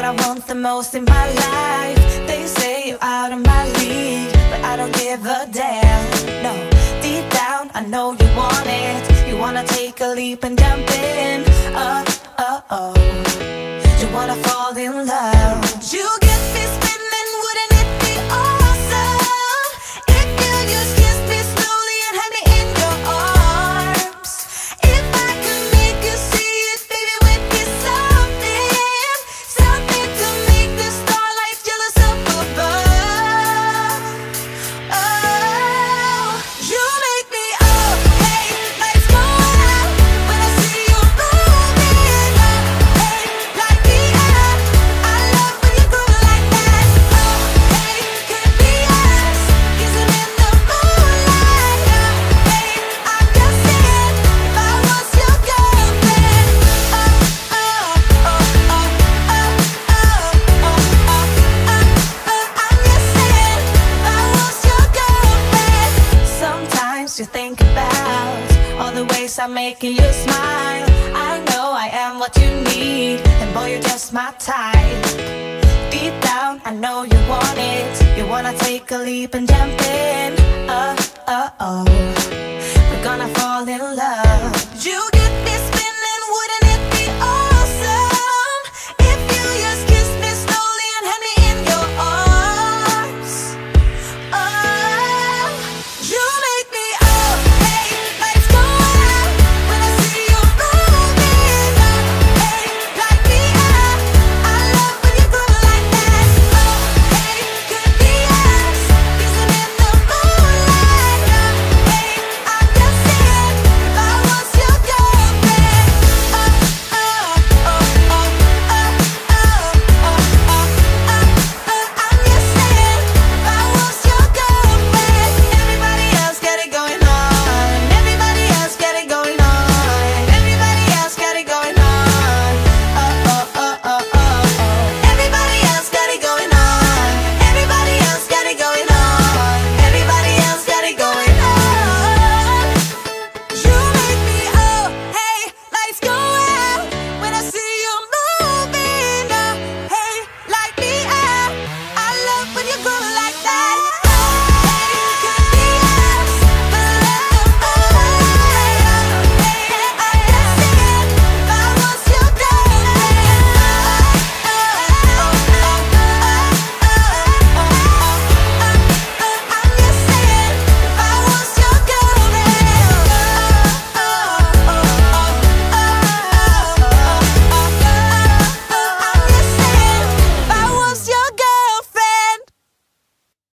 what I want the most in my life. They say you're out of my league, but I don't give a damn. No, deep down I know you want it. You wanna take a leap and jump in. Oh, you wanna fall in love. You get me spinning, wouldn't it be awesome if you just kiss me slowly and had me in your arms? If I could make you see it, baby, would be something, something to make the starlight jealous up above. Oh, you make me up, hey, lights go out when I see you moving up, hey, light me up. I love when you groove like that. Oh, hey, could be us, kissing in the moonlight. Hey, I'm just saying, if I was your girlfriend. I'm just saying, if I was your girlfriend. Sometimes you think about all the ways I'm making you smile. I know I am what you need, and boy, you're just my type. Deep down, I know you want it. You wanna take a leap and jump in. We're gonna fall in love. You